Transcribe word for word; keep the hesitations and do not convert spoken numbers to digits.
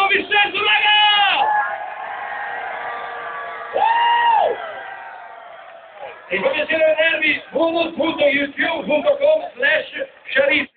Vincenzo, raga! E come siete nervi, www punto youtube punto com slash sharif